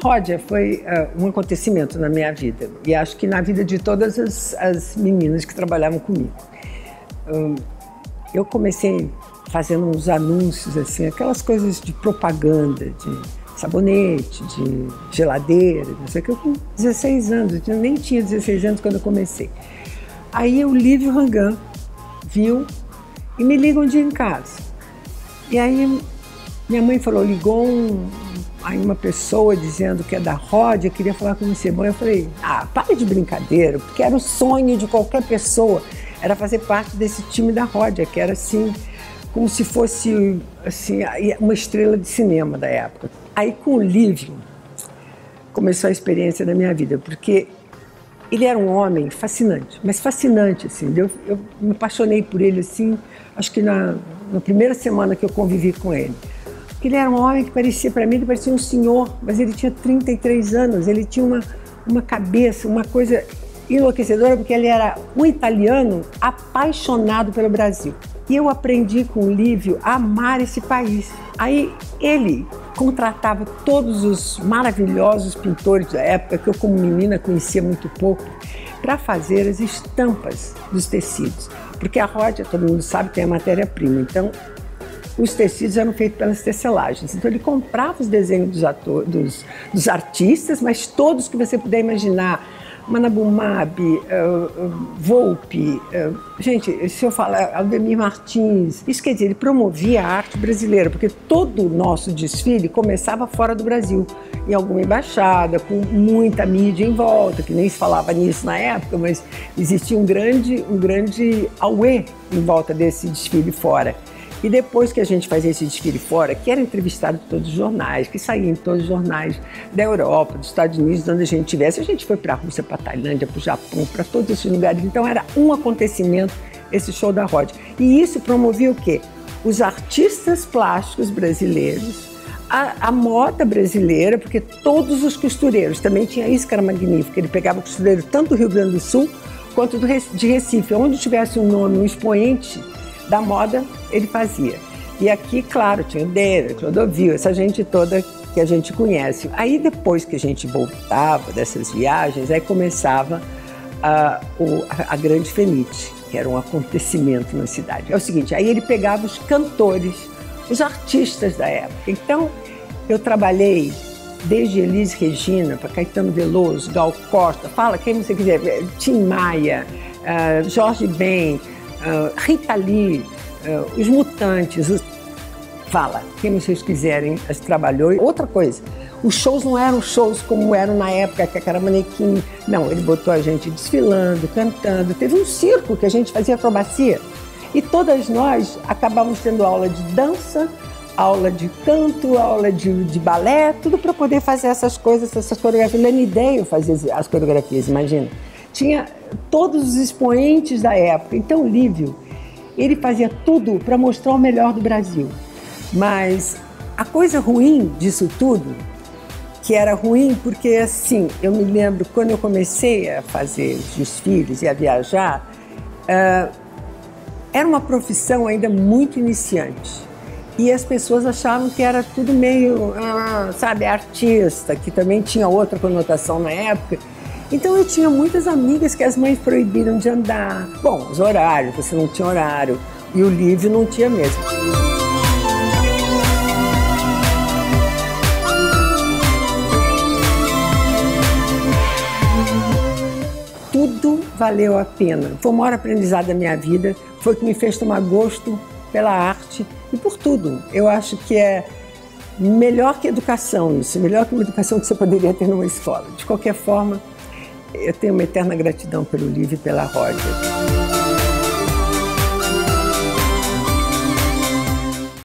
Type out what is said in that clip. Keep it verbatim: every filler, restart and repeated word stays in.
Ródia foi uh, um acontecimento na minha vida e acho que na vida de todas as, as meninas que trabalhavam comigo. Um, eu comecei fazendo uns anúncios, assim, aquelas coisas de propaganda, de sabonete, de geladeira, não sei o que, eu com dezesseis anos, eu nem tinha dezesseis anos quando eu comecei. Aí o Lívio Rangan viu e me liga um dia em casa. E aí minha mãe falou, ligou um, aí uma pessoa dizendo que é da Ródia, queria falar com você. Bom, eu falei, ah, para de brincadeira, porque era o sonho de qualquer pessoa, era fazer parte desse time da Ródia, que era assim, como se fosse assim, uma estrela de cinema da época. Aí com o Lívio começou a experiência da minha vida, porque ele era um homem fascinante, mas fascinante, assim, eu, eu me apaixonei por ele, assim, acho que na, na primeira semana que eu convivi com ele. Porque ele era um homem que parecia, para mim, ele parecia um senhor, mas ele tinha trinta e três anos, ele tinha uma, uma cabeça, uma coisa enlouquecedora, porque ele era um italiano apaixonado pelo Brasil. E eu aprendi com o Lívio a amar esse país. Aí ele contratava todos os maravilhosos pintores da época, que eu como menina conhecia muito pouco, para fazer as estampas dos tecidos. Porque a Ródia, todo mundo sabe, tem a matéria-prima. Então, os tecidos eram feitos pelas tecelagens. Então, ele comprava os desenhos dos, atores, dos, dos artistas, mas todos que você puder imaginar. Manabumab, uh, uh, Volpe, uh, gente, se eu falar Aldemir Martins, isso quer dizer, ele promovia a arte brasileira, porque todo o nosso desfile começava fora do Brasil, em alguma embaixada, com muita mídia em volta, que nem se falava nisso na época, mas existia um grande, um grande auê em volta desse desfile fora. E depois que a gente fazia esse desfile fora, que era entrevistado em todos os jornais, que saía em todos os jornais da Europa, dos Estados Unidos, onde a gente estivesse, a gente foi para a Rússia, para a Tailândia, para o Japão, para todos esses lugares. Então era um acontecimento esse show da Ródia. E isso promovia o quê? Os artistas plásticos brasileiros, a, a moda brasileira, porque todos os costureiros, também tinha isso que era magnífico, ele pegava costureiro tanto do Rio Grande do Sul quanto do, de Recife, onde tivesse um nome, um expoente da moda, ele fazia. E aqui, claro, tinha o Denner, Clodovil, essa gente toda que a gente conhece. Aí depois que a gente voltava dessas viagens, aí começava a, o, a Grande Fenite, que era um acontecimento na cidade. É o seguinte, aí ele pegava os cantores, os artistas da época. Então, eu trabalhei desde Elis Regina, para Caetano Veloso, Gal Costa, fala quem você quiser, Tim Maia, uh, Jorge Ben, Uh, Rita Lee, uh, os Mutantes, os... fala, quem vocês quiserem, a gente trabalhou. Outra coisa, os shows não eram shows como eram na época, que era manequim. Não, ele botou a gente desfilando, cantando. Teve um circo que a gente fazia acrobacia. E todas nós acabávamos tendo aula de dança, aula de canto, aula de, de balé, tudo para poder fazer essas coisas, essas coreografias. Lenny Day fazia as coreografias, imagina. Tinha todos os expoentes da época. Então o Lívio, ele fazia tudo para mostrar o melhor do Brasil. Mas a coisa ruim disso tudo, que era ruim porque assim, eu me lembro quando eu comecei a fazer os desfiles e a viajar, uh, era uma profissão ainda muito iniciante. E as pessoas achavam que era tudo meio, uh, sabe, artista, que também tinha outra conotação na época. Então eu tinha muitas amigas que as mães proibiram de andar. Bom, os horários, você não tinha horário. E o Lívio não tinha mesmo. Tudo valeu a pena. Foi o maior aprendizado da minha vida. Foi o que me fez tomar gosto pela arte e por tudo. Eu acho que é melhor que educação isso. Melhor que uma educação que você poderia ter numa escola. De qualquer forma, eu tenho uma eterna gratidão pelo Lívio e pela Ródia.